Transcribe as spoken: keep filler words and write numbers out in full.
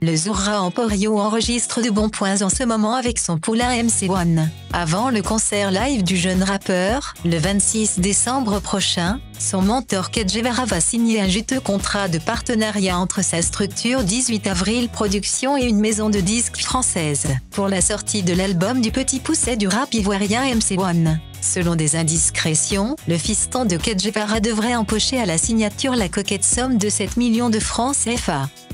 Le Zoura Emporio enregistre de bons points en ce moment avec son poulain M C un. Avant le concert live du jeune rappeur, le vingt-six décembre prochain, son mentor Ket Guevara va signer un juteux contrat de partenariat entre sa structure dix-huit avril Productions et une maison de disques française, pour la sortie de l'album du petit pousset du rap ivoirien M C un. Selon des indiscrétions, le fiston de Ket Guevara devrait empocher à la signature la coquette somme de sept millions de francs C F A.